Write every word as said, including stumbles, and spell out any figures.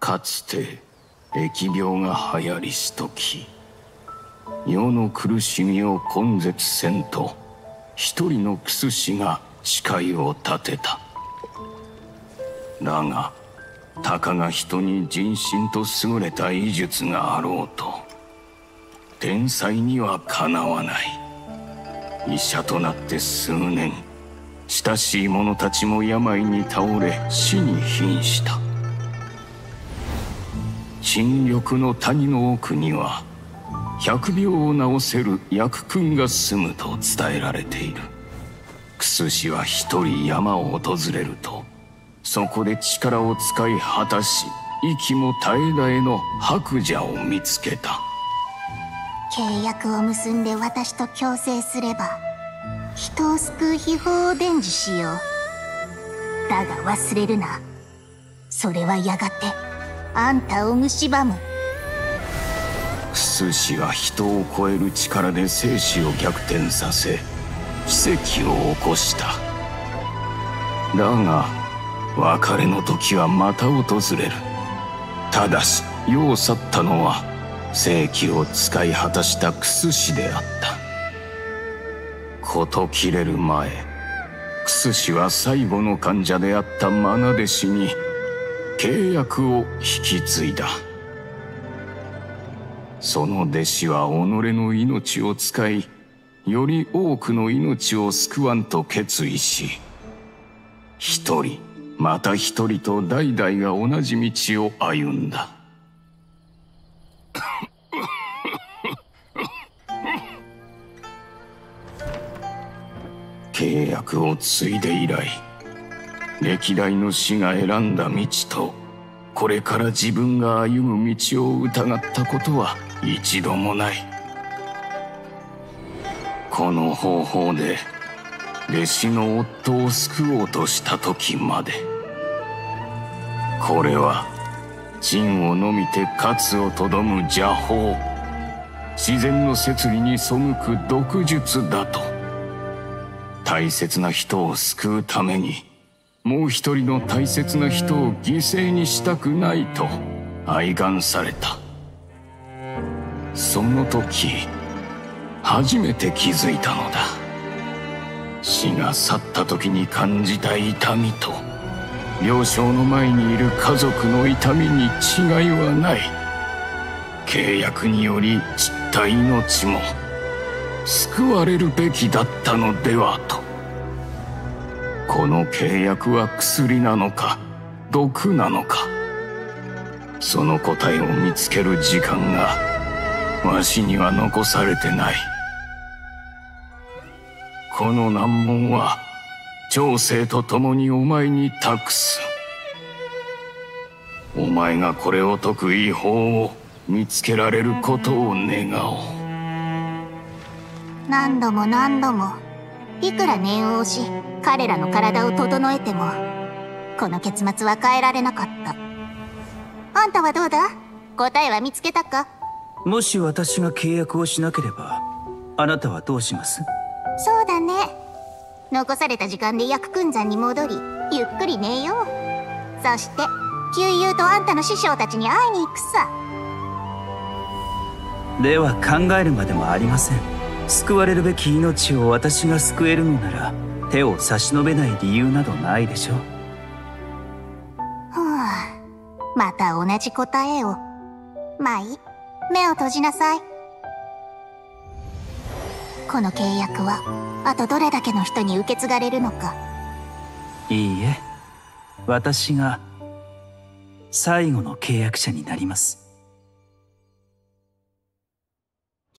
かつて疫病が流行りしとき、世の苦しみを根絶せんと一人のクス氏が誓いを立てた。だがたかが人に人心と優れた医術があろうと天才にはかなわない。医者となって数年、親しい者たちも病に倒れ死に瀕した。陳緑の谷の奥には百病を治せる薬君が住むと伝えられている。クス氏は一人山を訪れると、そこで力を使い果たし息も絶え絶えの白蛇を見つけた。 契約を結んで私と共生すれば人を救う秘法を伝授しよう。だが忘れるな、それはやがてあんたを蝕む。 クス氏は人を超える力で生死を逆転させ奇跡を起こした。だが別れの時はまた訪れる。ただし世を去ったのは正気を使い果たしたクス氏であった。事切れる前、クス氏は最後の患者であった愛弟子に契約を引き継いだ。その弟子は己の命を使い、より多くの命を救わんと決意し、一人また一人と代々が同じ道を歩んだ。契約を継いで以来、歴代の師が選んだ道とこれから自分が歩む道を疑ったことは一度もない。この方法で弟子の夫を救おうとした時まで。これは陳を飲みて勝をとどむ邪法、自然の摂理に背く毒術だと。大切な人を救うためにもう一人の大切な人を犠牲にしたくないと哀願された。その時初めて気づいたのだ。死が去った時に感じた痛みと病床の前にいる家族の痛みに違いはない。契約により散った命も救われるべきだったのではと。この契約は薬なのか毒なのか、その答えを見つける時間がわしには残されてない。この難問は長生と共にお前に託す。お前がこれを解く医法を見つけられることを願おう。 何度も何度もいくら念を押し彼らの体を整えてもこの結末は変えられなかった。あんたはどうだ？答えは見つけたか？ もし私が契約をしなければあなたはどうします？ そうだね。残された時間で薬君山に戻りゆっくり寝よう。そして旧友とあんたの師匠たちに会いに行くさ。 では考えるまでもありません。救われるべき命を私が救えるのなら手を差し伸べない理由などないでしょう。 ふう、また同じ答えを。まあいい、目を閉じなさい。この契約はあとどれだけの人に受け継がれるのか。 いいえ、私が最後の契約者になります。